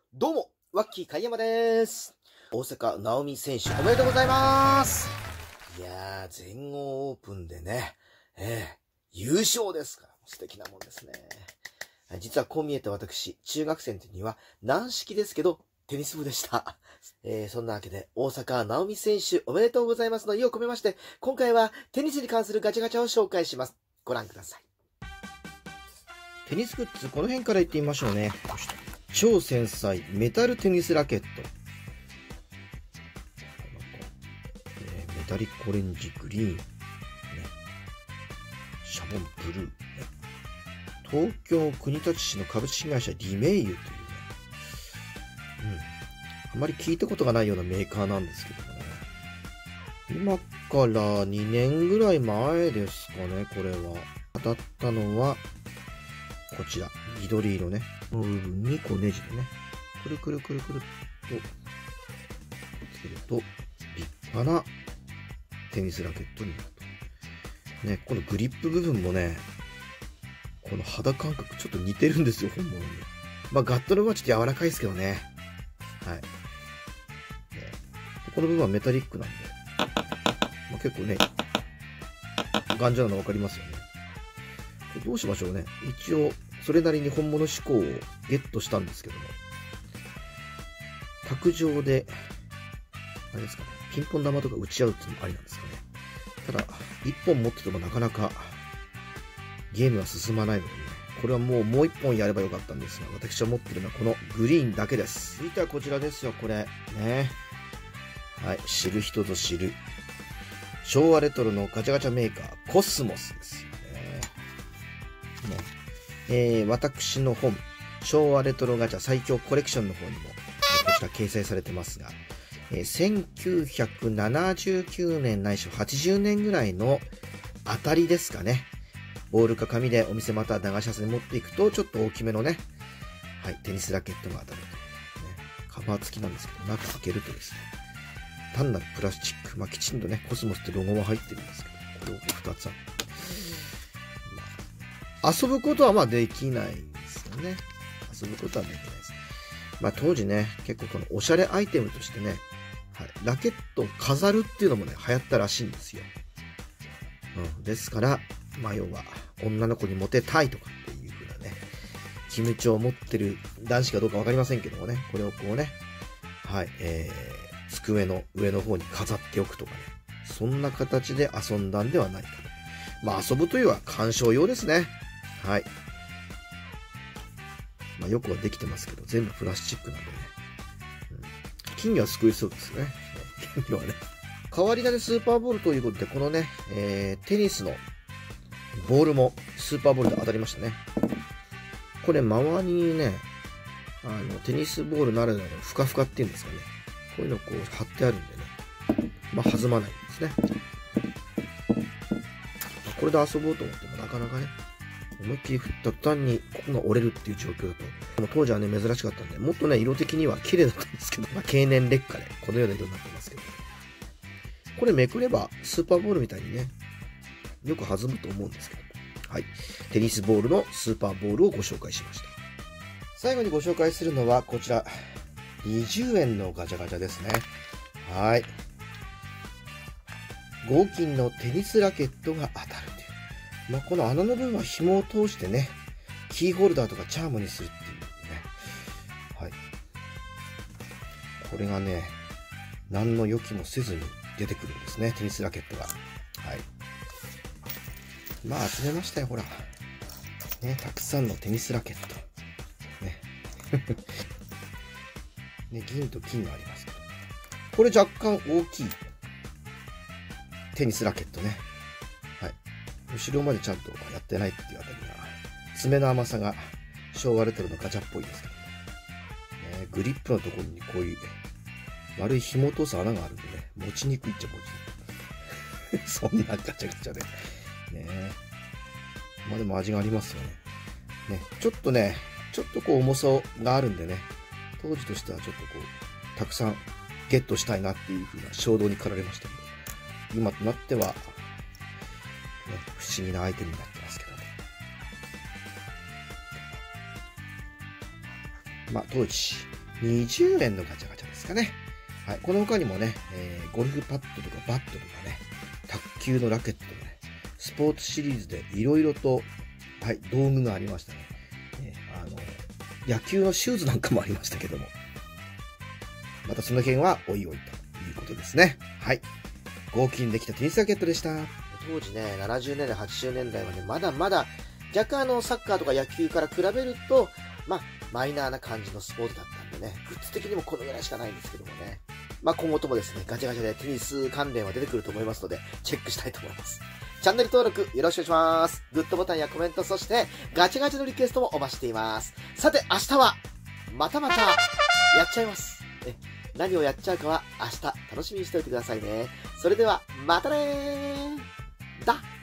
どうも、ワッキー貝山です。大坂なおみ選手おめでとうございます。いやー、全豪オープンでね、優勝ですから、素敵なもんですね。実はこう見えて私、中学生の時には軟式ですけど、テニス部でした。そんなわけで、大坂なおみ選手おめでとうございますの意を込めまして、今回はテニスに関するガチャガチャを紹介します。ご覧ください。テニスグッズ、この辺からいってみましょうね。超繊細メタルテニスラケット。メタリックオレンジグリーン、シャボンブルー、東京国立市の株式会社リメイユというね、あまり聞いたことがないようなメーカーなんですけどもね、今から2年ぐらい前ですかね。これは当たったのはこちら、緑色ねの部分にこうネジでね、くるくるくるくるっとつけると立派なテニスラケットになると。ね、このグリップ部分もね、この肌感覚ちょっと似てるんですよ、本物に。まあガットの方はちょっと柔らかいですけどね。はい。この部分はメタリックなんで、まあ、結構ね、頑丈なの分かりますよね。どうしましょうね。一応、それなりに本物志向をゲットしたんですけども、卓上で、あれですかね、ピンポン玉とか打ち合うっていうのもありなんですかね。ただ、1本持っててもなかなかゲームは進まないのでね、これはもう1本やればよかったんですが、私は持ってるのはこのグリーンだけです。続いてはこちらですよ、これ。ね。はい、知る人ぞ知る。昭和レトロのガチャガチャメーカー、コスモスですよね。私の本、昭和レトロガチャ最強コレクションの方にも、こちら掲載されてますが、1979年ないし80年ぐらいの当たりですかね。ボールか紙でお店または駄菓子屋さんに持っていくと、ちょっと大きめのね、はい、テニスラケットが当たるという、ね。カバー付きなんですけど、中開けるとですね、単なるプラスチック、まあ、きちんとね、コスモスってロゴは入ってるんですけど、これを2つあって、遊ぶことはまあできないんですよね。遊ぶことはできないです。まあ当時ね、結構このおしゃれアイテムとしてね、はい、ラケットを飾るっていうのもね、流行ったらしいんですよ。ですから、まあ要は、女の子にモテたいとかっていう風なね、気持ちを持ってる男子かどうかわかりませんけどもね、これをこうね、はい、机の上の方に飾っておくとかね、そんな形で遊んだんではないかと。まあ遊ぶというのは鑑賞用ですね。はい。まあよくはできてますけど、全部プラスチックなんでね。金魚は救いそうですね。金魚はね。変わり種スーパーボールということで、このね、テニスのボールもスーパーボールで当たりましたね。これ周りにね、テニスボールならではのふかふかっていうんですかね。こういうのこう貼ってあるんでね。まあ弾まないんですね。これで遊ぼうと思ってもなかなかね、思いっきり振った途端にここが折れるっていう状況だと、でも当時はね、珍しかったんで、もっとね、色的には綺麗だったんですけど、まあ、経年劣化でこのような色になってますけど、これめくればスーパーボールみたいにね、よく弾むと思うんですけど、はい。テニスボールのスーパーボールをご紹介しました。最後にご紹介するのはこちら、20円のガチャガチャですね。はい。合金のテニスラケットが当たるという。まあ、この穴の部分は紐を通してね、キーホルダーとかチャームにするっていうね。はい。これがね、何の予期もせずに出てくるんですね、テニスラケットが。はい。まあ、集めましたよ、ほら。ね、たくさんのテニスラケット。ね。ね、銀と金がありますけど。これ若干大きいテニスラケットね。はい。後ろまでちゃんとやってないっていうあたりが、爪の甘さが昭和レトロのガチャっぽいですけど、グリップのところにこういう丸い紐を通す穴があるんでね、持ちにくいっちゃ持ちにくい。そんなガチャガチャで。ね、まあでも味がありますよね。ね、ちょっとこう重さがあるんでね、当時としてはちょっとこう、たくさんゲットしたいなっていう風な衝動に駆られましたけど、今となっては、ね、不思議なアイテムになってますけどね。まあ当時、 20円のガチャガチャですかね。はい。この他にもね、ゴルフパッドとかバットとかね、卓球のラケットとかね、スポーツシリーズでいろいろと、はい、道具がありましたね。野球のシューズなんかもありましたけども。またその辺はおいおいということですね。はい。合金できたテニスラケットでした。当時ね、70年代、80年代はね、まだまだ、若干サッカーとか野球から比べると、マイナーな感じのスポーツだったんでね、グッズ的にもこのぐらいしかないんですけどもね。今後ともですね、ガチャガチャでテニス関連は出てくると思いますので、チェックしたいと思います。チャンネル登録よろしくお願いします。グッドボタンやコメント、そしてガチャガチャのリクエストもお待ちしています。さて、明日は、またやっちゃいます。何をやっちゃうかは明日楽しみにしておいてくださいね。それでは、またねーだ